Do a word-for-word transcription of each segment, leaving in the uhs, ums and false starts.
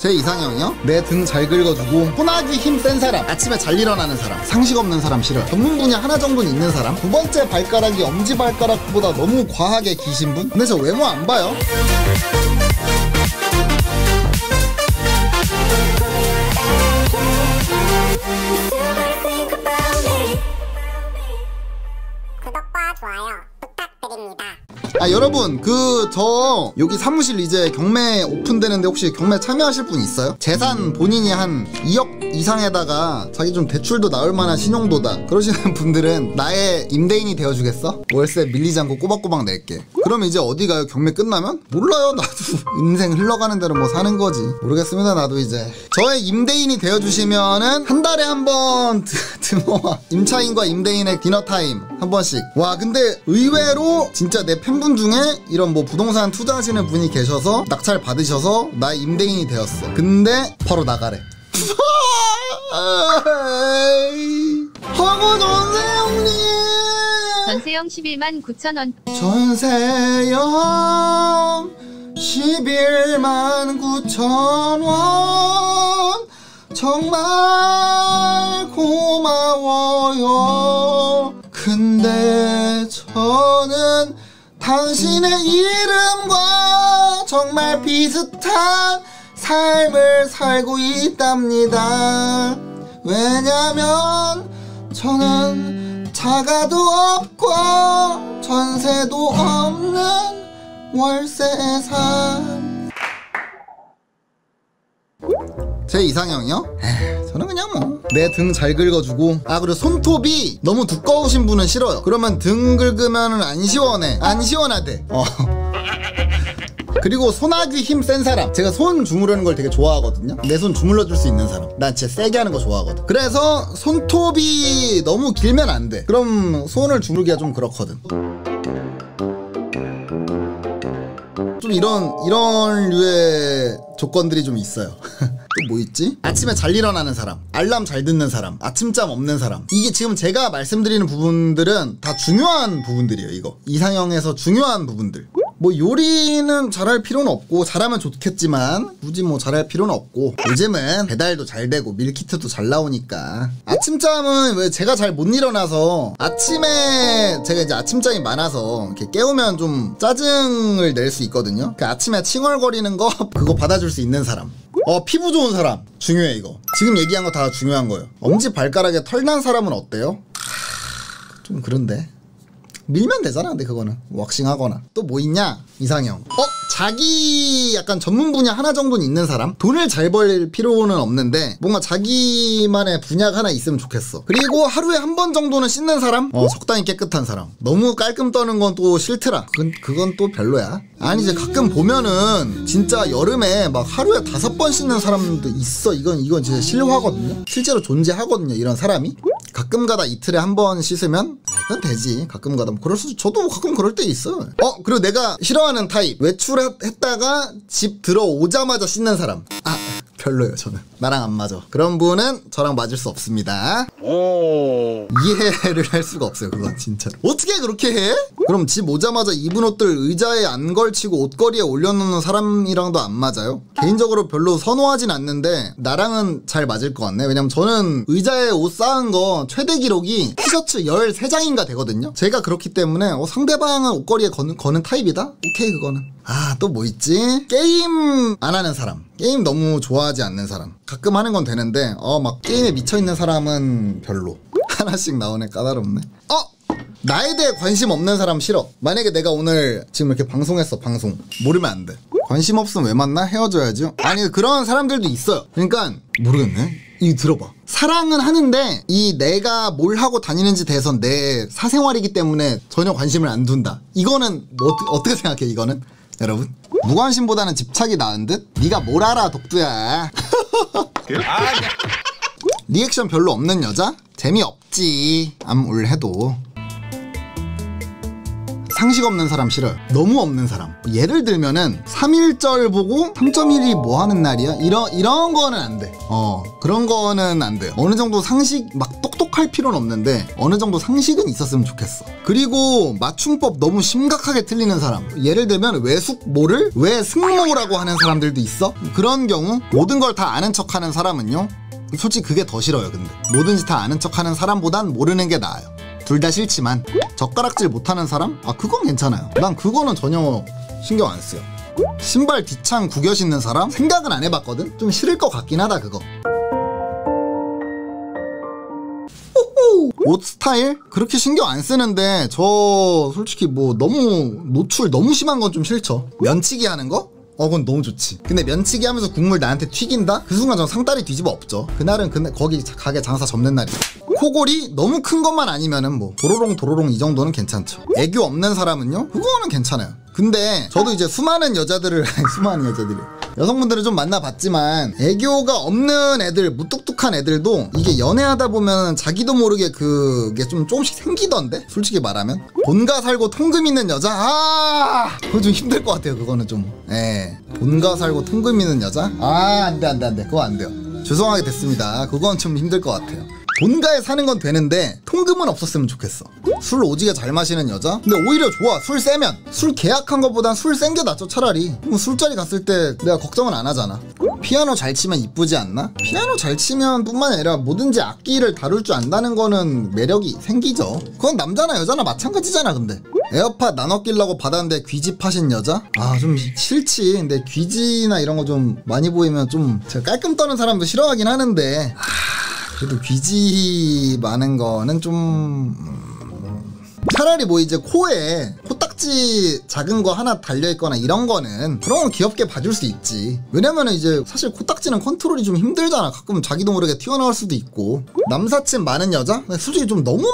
제 이상형이요? 내 등 잘 긁어주고 소나기 힘 센 사람, 아침에 잘 일어나는 사람, 상식 없는 사람 싫어요. 전문 분야 하나 정도는 있는 사람. 두 번째 발가락이 엄지발가락보다 너무 과하게 기신 분? 근데 저 외모 안 봐요. 구독과 좋아요 부탁드립니다. 아 여러분 그 저 여기 사무실 이제 경매 오픈되는데 혹시 경매 참여하실 분 있어요? 재산 본인이 한 이억 이상에다가 자기 좀 대출도 나올 만한 신용도다 그러시는 분들은 나의 임대인이 되어주겠어? 월세 밀리지 않고 꼬박꼬박 낼게. 그럼 이제 어디 가요? 경매 끝나면? 몰라요. 나도 인생 흘러가는 대로 뭐 사는 거지. 모르겠습니다. 나도 이제 저의 임대인이 되어주시면은 한 달에 한 번 드모아 임차인과 임대인의 디너타임 한 번씩. 와 근데 의외로 진짜 내 팬분 중에 이런 뭐 부동산 투자하시는 분이 계셔서 낙찰 받으셔서 나의 임대인이 되었어. 근데 바로 나가래. 하고 전세 형님 전세형 십일만 구천 원. 전세형 십일만 구천 원 정말 고마워요. 근데 저는 당신의 이름과 정말 비슷한 삶을 살고 있답니다. 왜냐면 저는 자가도 없고 전세도 없는 월세의 삶. 제 이상형이요? 에이, 저는 그냥 뭐 내 등 잘 긁어주고. 아 그리고 손톱이 너무 두꺼우신 분은 싫어요. 그러면 등 긁으면 안 시원해. 안 시원하대. 어. 그리고 소나기 힘 센 사람. 제가 손 주무르는 걸 되게 좋아하거든요. 내 손 주물러 줄 수 있는 사람. 난 진짜 세게 하는 거 좋아하거든. 그래서 손톱이 너무 길면 안 돼. 그럼 손을 주물기가 좀 그렇거든. 좀 이런 이런 류의 조건들이 좀 있어요. 또 뭐 있지? 아침에 잘 일어나는 사람, 알람 잘 듣는 사람, 아침잠 없는 사람. 이게 지금 제가 말씀드리는 부분들은 다 중요한 부분들이에요. 이거 이상형에서 중요한 부분들. 뭐 요리는 잘할 필요는 없고 잘하면 좋겠지만 굳이 뭐 잘할 필요는 없고 요즘은 배달도 잘 되고 밀키트도 잘 나오니까. 아침잠은 왜 제가 잘 못 일어나서 아침에 제가 이제 아침잠이 많아서 이렇게 깨우면 좀 짜증을 낼 수 있거든요. 그 아침에 칭얼거리는 거 그거 받아줄 수 있는 사람. 어 피부 좋은 사람 중요해. 이거 지금 얘기한 거 다 중요한 거예요. 엄지 발가락에 털 난 사람은 어때요? 하, 좀 그런데 밀면 되잖아. 근데 그거는 왁싱 하거나. 또 뭐 있냐 이상형. 어? 자기 약간 전문 분야 하나 정도는 있는 사람. 돈을 잘 벌 필요는 없는데 뭔가 자기만의 분야가 하나 있으면 좋겠어. 그리고 하루에 한 번 정도는 씻는 사람. 어 적당히 깨끗한 사람. 너무 깔끔 떠는 건 또 싫더라. 그건, 그건 또 별로야. 아니 이제 가끔 보면은 진짜 여름에 막 하루에 다섯 번 씻는 사람도 있어. 이건 이건 진짜 실화거든요. 실제로 존재하거든요. 이런 사람이. 가끔 가다 이틀에 한 번 씻으면 그건 되지. 가끔 가다 뭐 그럴 수 저도 가끔 그럴 때 있어. 어 그리고 내가 싫어하는 타입. 외출했다가 집 들어오자마자 씻는 사람. 아 별로예요. 저는 나랑 안 맞아. 그런 분은 저랑 맞을 수 없습니다. 오. 이해를 할 수가 없어요. 그건 진짜로. 어떻게 그렇게 해? 그럼 집 오자마자 입은 옷들 의자에 안 걸치고 옷걸이에 올려놓는 사람이랑도 안 맞아요? 개인적으로 별로 선호하진 않는데 나랑은 잘 맞을 것 같네. 왜냐면 저는 의자에 옷 쌓은 거 최대 기록이 티셔츠 열세 장인가 되거든요. 제가 그렇기 때문에 어, 상대방은 옷걸이에 거는, 거는 타입이다? 오케이 그거는. 아 또 뭐 있지? 게임 안 하는 사람. 게임 너무 좋아하지 않는 사람. 가끔 하는 건 되는데 어 막 게임에 미쳐있는 사람은 별로. 하나씩 나오네. 까다롭네. 어! 나에 대해 관심 없는 사람 싫어. 만약에 내가 오늘 지금 이렇게 방송했어. 방송 모르면 안 돼. 관심 없으면 왜 만나? 헤어져야죠. 아니 그런 사람들도 있어요. 그러니까 모르겠네. 이거 들어봐. 사랑은 하는데 이 내가 뭘 하고 다니는지 대해선 내 사생활이기 때문에 전혀 관심을 안 둔다. 이거는 뭐 어떻게, 어떻게 생각해? 이거는 여러분 무관심보다는 집착이 나은 듯? 네가 뭘 알아 독두야. 리액션 별로 없는 여자? 재미없지. 암울 해도. 상식 없는 사람 싫어요. 너무 없는 사람. 예를 들면은 삼일절 보고 삼 점 일이 뭐 하는 날이야? 이런 이런 거는 안 돼. 어 그런 거는 안 돼요. 어느 정도 상식 막 똑똑할 필요는 없는데 어느 정도 상식은 있었으면 좋겠어. 그리고 맞춤법 너무 심각하게 틀리는 사람. 예를 들면 외숙모를 왜 승모라고 하는 사람들도 있어. 그런 경우 모든 걸 다 아는 척하는 사람은요. 솔직히 그게 더 싫어요. 근데 뭐든지 다 아는 척하는 사람보단 모르는 게 나아요. 둘 다 싫지만 젓가락질 못하는 사람? 아 그건 괜찮아요. 난 그거는 전혀 신경 안 써요. 신발 뒷창 구겨 신는 사람? 생각은 안 해봤거든? 좀 싫을 것 같긴 하다 그거. 옷 스타일? 그렇게 신경 안 쓰는데 저 솔직히 뭐 너무 노출 너무 심한 건 좀 싫죠. 면치기 하는 거? 어 그건 너무 좋지. 근데 면치기 하면서 국물 나한테 튀긴다? 그 순간 전 상다리 뒤집어 엎죠. 그날은 그 거기 가게 장사 접는 날이야. 코골이 너무 큰 것만 아니면은 뭐 도로롱 도로롱 이 정도는 괜찮죠. 애교 없는 사람은요? 그거는 괜찮아요. 근데 저도 이제 수많은 여자들을 수많은 여자들이 여성분들을 좀 만나봤지만 애교가 없는 애들, 무뚝뚝한 애들도 이게 연애하다 보면 자기도 모르게 그게 좀 조금씩 생기던데? 솔직히 말하면 본가 살고 통금 있는 여자? 아 그거 좀 힘들 것 같아요. 그거는 좀 예. 본가 살고 통금 있는 여자? 아 안돼 안돼 안돼 그거 안 돼요. 죄송하게 됐습니다. 그건 좀 힘들 것 같아요. 본가에 사는 건 되는데 통금은 없었으면 좋겠어. 술 오지게 잘 마시는 여자? 근데 오히려 좋아. 술 세면. 술 계약한 것보단 술 센 게 낫죠 차라리. 뭐 술자리 갔을 때 내가 걱정은 안 하잖아. 피아노 잘 치면 이쁘지 않나? 피아노 잘 치면 뿐만 아니라 뭐든지 악기를 다룰 줄 안다는 거는 매력이 생기죠. 그건 남자나 여자나 마찬가지잖아. 근데 에어팟 나눠 끼려고 받았는데 귀집하신 여자? 아 좀 싫지. 근데 귀지나 이런 거 좀 많이 보이면 좀 제가 깔끔 떠는 사람도 싫어하긴 하는데 아, 그래도 귀지 많은 거는 좀 차라리 뭐 이제 코에 코딱지 작은 거 하나 달려있거나 이런 거는 그런 건 귀엽게 봐줄 수 있지. 왜냐면은 이제 사실 코딱지는 컨트롤이 좀 힘들잖아. 가끔 자기도 모르게 튀어나올 수도 있고. 남사친 많은 여자? 솔직히 좀 너무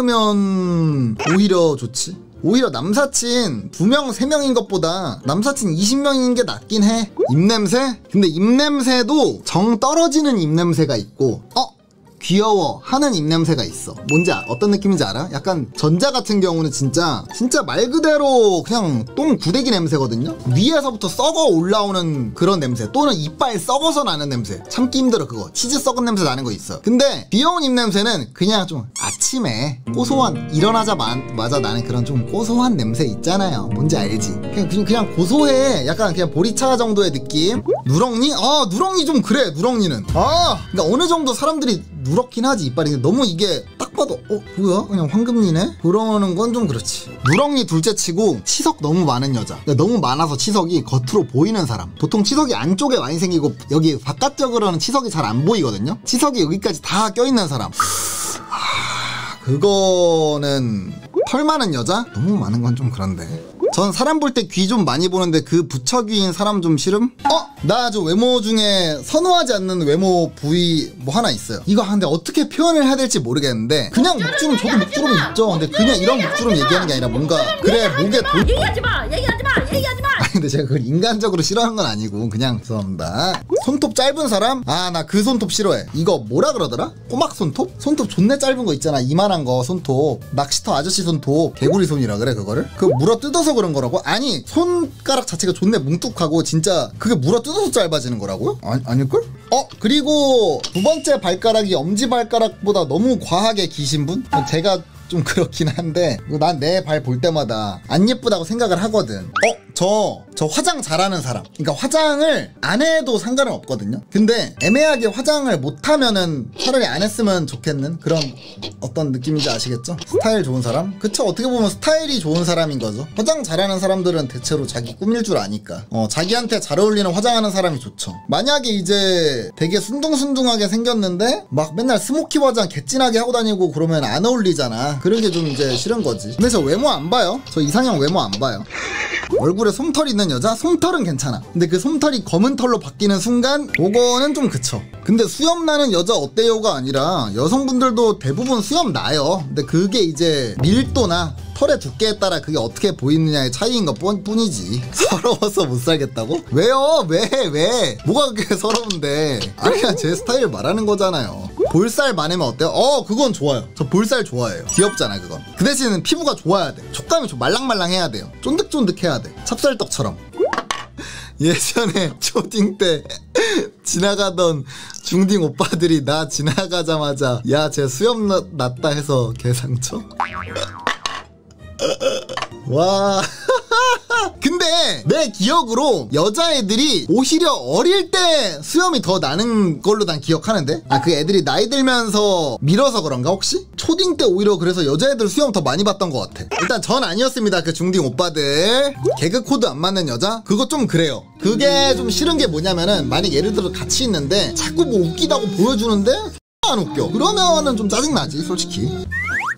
많으면 오히려 좋지. 오히려 남사친 두 명, 세 명인 것보다 남사친 이십 명인 게 낫긴 해. 입냄새? 근데 입냄새도 정 떨어지는 입냄새가 있고 어? 귀여워 하는 입냄새가 있어. 뭔지 아, 어떤 느낌인지 알아? 약간 전자 같은 경우는 진짜 진짜 말 그대로 그냥 똥 구데기 냄새거든요. 위에서부터 썩어 올라오는 그런 냄새 또는 이빨 썩어서 나는 냄새. 참기 힘들어 그거. 치즈 썩은 냄새 나는 거 있어. 근데 귀여운 입냄새는 그냥 좀 아침에 고소한 일어나자마자 나는 그런 좀 고소한 냄새 있잖아요. 뭔지 알지? 그냥 그냥 고소해. 약간 그냥 보리차 정도의 느낌. 누렁니? 아 누렁니 좀 그래. 누렁니는 아 그러니까 어느 정도 사람들이 누렇긴 하지 이빨이. 너무 이게 딱 봐도 어 뭐야 그냥 황금니네 그러는 건 좀 그렇지. 누렁니 둘째 치고 치석 너무 많은 여자. 그러니까 너무 많아서 치석이 겉으로 보이는 사람. 보통 치석이 안쪽에 많이 생기고 여기 바깥쪽으로는 치석이 잘 안 보이거든요. 치석이 여기까지 다 껴있는 사람. 하... 그거는 털 많은 여자? 너무 많은 건 좀 그런데. 전 사람 볼 때 귀 좀 많이 보는데 그 부처귀인 사람 좀 싫음? 어? 나 저 외모 중에 선호하지 않는 외모 부위 뭐 하나 있어요. 이거 근데 어떻게 표현을 해야 될지 모르겠는데 그냥 목주름 저도 목주름 있죠. 근데 그냥 이런 목주름 얘기하는 게 아니라 뭔가 그래 목에 돈 얘기하지 마! 얘기하지 마! 얘기하지 마! 아니 근데 제가 그걸 인간적으로 싫어하는 건 아니고 그냥 죄송합니다. 손톱 짧은 사람? 아 나 그 손톱 싫어해. 이거 뭐라 그러더라? 꼬막 손톱? 손톱 존내 짧은 거 있잖아. 이만한 거 손톱. 낚시터 아저씨 손톱. 개구리 손이라 그래 그거를? 그거 물어 뜯어서 그런 거라고? 아니 손가락 자체가 존내 뭉툭하고 진짜 그게 물어 뜯어서 짧아지는 거라고요? 아, 아닐걸? 어? 그리고 두 번째 발가락이 엄지발가락보다 너무 과하게 기신 분? 제가 좀 그렇긴 한데 난 내 발 볼 때마다 안 예쁘다고 생각을 하거든. 어? 저, 저 화장 잘하는 사람. 그러니까 화장을 안 해도 상관은 없거든요. 근데 애매하게 화장을 못하면은 차라리 안 했으면 좋겠는 그런 어떤 느낌인지 아시겠죠? 스타일 좋은 사람? 그쵸, 어떻게 보면 스타일이 좋은 사람인 거죠. 화장 잘하는 사람들은 대체로 자기 꾸밀 줄 아니까 어, 자기한테 잘 어울리는 화장하는 사람이 좋죠. 만약에 이제 되게 순둥순둥하게 생겼는데 막 맨날 스모키 화장 개진하게 하고 다니고 그러면 안 어울리잖아. 그런 게 좀 이제 싫은 거지. 근데 저 외모 안 봐요. 저 이상형 외모 안 봐요. 얼굴에 솜털 있는 여자? 솜털은 괜찮아. 근데 그 솜털이 검은 털로 바뀌는 순간 그거는 좀 그쳐. 근데 수염 나는 여자 어때요가 아니라 여성분들도 대부분 수염 나요. 근데 그게 이제 밀도나 털의 두께에 따라 그게 어떻게 보이느냐의 차이인 것 뿐이지. 서러워서 못 살겠다고? 왜요? 왜? 왜? 뭐가 그렇게 서러운데? 아니야, 제 스타일 말하는 거잖아요. 볼살 많으면 어때요? 어 그건 좋아요. 저 볼살 좋아해요. 귀엽잖아 그건. 그 대신은 피부가 좋아야 돼. 촉감이 좀 말랑말랑해야 돼요. 쫀득쫀득해야 돼. 찹쌀떡처럼. 예전에 초딩 때 지나가던 중딩 오빠들이 나 지나가자마자 야 쟤 수염 났, 났다 해서 개상처? 와. 근데 내 기억으로 여자애들이 오히려 어릴 때 수염이 더 나는 걸로 난 기억하는데? 아 그 애들이 나이 들면서 밀어서 그런가 혹시? 초딩 때 오히려 그래서 여자애들 수염 더 많이 봤던 것 같아. 일단 전 아니었습니다. 그 중딩 오빠들. 개그 코드 안 맞는 여자? 그거 좀 그래요. 그게 좀 싫은 게 뭐냐면은 만약 예를 들어 같이 있는데 자꾸 뭐 웃기다고 보여주는데 안 웃겨. 그러면은 좀 짜증나지 솔직히.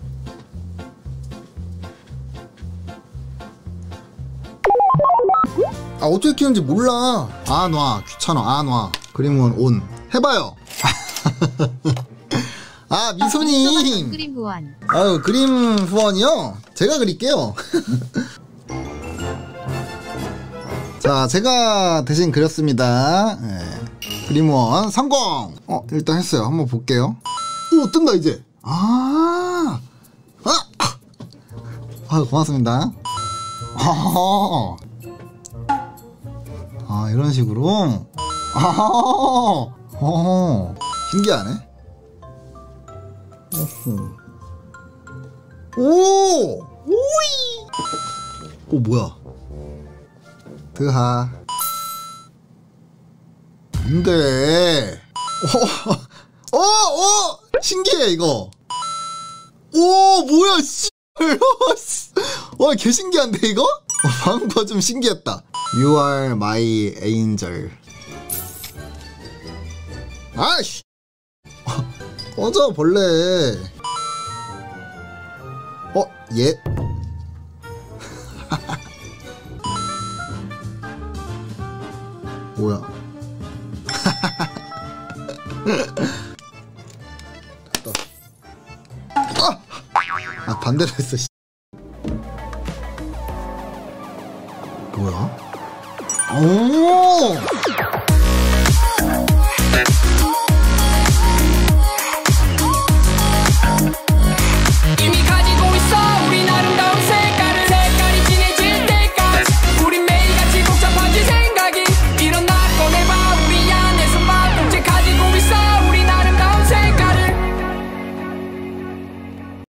아 어떻게 키우는지 몰라. 아 놔 귀찮아. 아 놔 그림은 온 해봐요. 아 미소님 그림 후원. 아유 그림 후원이요? 제가 그릴게요. 자 제가 대신 그렸습니다. 네. 그림 후원 성공. 어 일단 했어요. 한번 볼게요. 오 뜬다 이제. 아, 아, 아 고맙습니다. 아, 아 이런 식으로. 아, 어, 신기하네. 오, 오이. 오 뭐야? 드하. 근데, 어, 어, 어, 신기해 이거. 오 뭐야 씨. 와 개 신기한데 이거? 어, 방금 거 좀 신기했다. You are my angel. 아이씨. 꺼져 벌레. 어? 얘? 뭐야? 아! 아 반대로 했어. 뭐야? 오!